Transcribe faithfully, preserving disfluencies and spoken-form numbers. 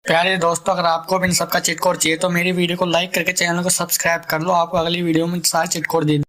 प्यारे दोस्तों, अगर आपको भी इन सबका चिट कोड चाहिए तो मेरी वीडियो को लाइक करके चैनल को सब्सक्राइब कर लो। आपको अगली वीडियो में सारा चिट कोड दे